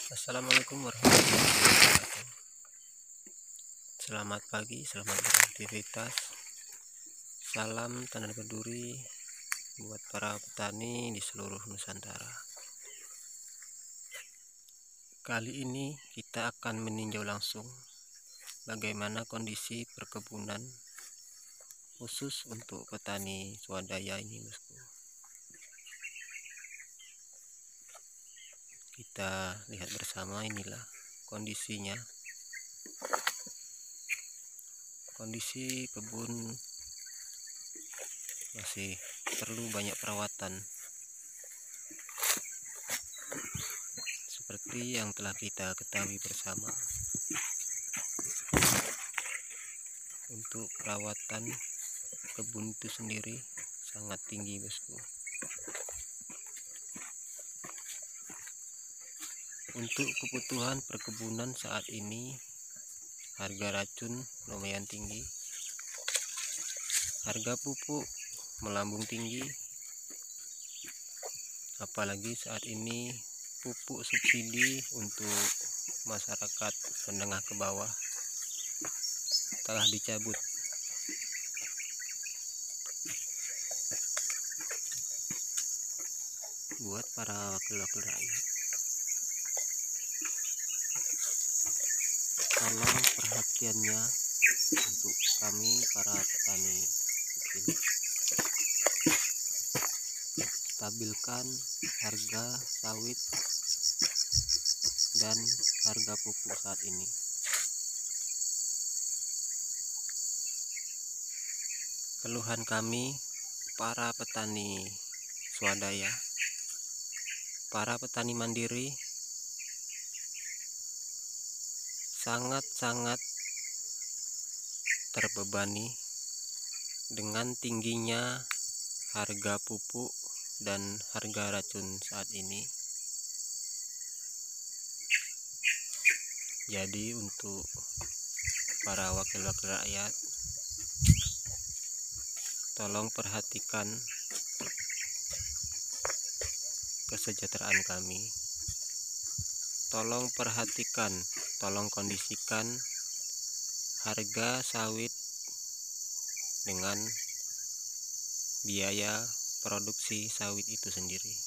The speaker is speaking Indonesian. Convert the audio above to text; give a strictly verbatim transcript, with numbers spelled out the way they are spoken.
Assalamualaikum warahmatullahi wabarakatuh. Selamat pagi, selamat beraktivitas. Salam tanam berduri buat para petani di seluruh Nusantara. Kali ini kita akan meninjau langsung bagaimana kondisi perkebunan khusus untuk petani swadaya ini, bosku. Kita lihat bersama, inilah kondisinya. Kondisi kebun masih perlu banyak perawatan seperti yang telah kita ketahui bersama. Untuk perawatan kebun itu sendiri sangat tinggi, bosku. Untuk kebutuhan perkebunan saat ini, harga racun lumayan tinggi, harga pupuk melambung tinggi, apalagi saat ini pupuk subsidi untuk masyarakat menengah ke bawah telah dicabut. Buat para wakil-wakil rakyat, tolong perhatiannya untuk kami para petani kecil. Stabilkan harga sawit dan harga pupuk saat ini. Keluhan kami para petani swadaya, para petani mandiri, sangat-sangat terbebani dengan tingginya harga pupuk dan harga racun saat ini. Jadi untuk para wakil-wakil rakyat, tolong perhatikan kesejahteraan kami. Tolong perhatikan, tolong kondisikan harga sawit dengan biaya produksi sawit itu sendiri.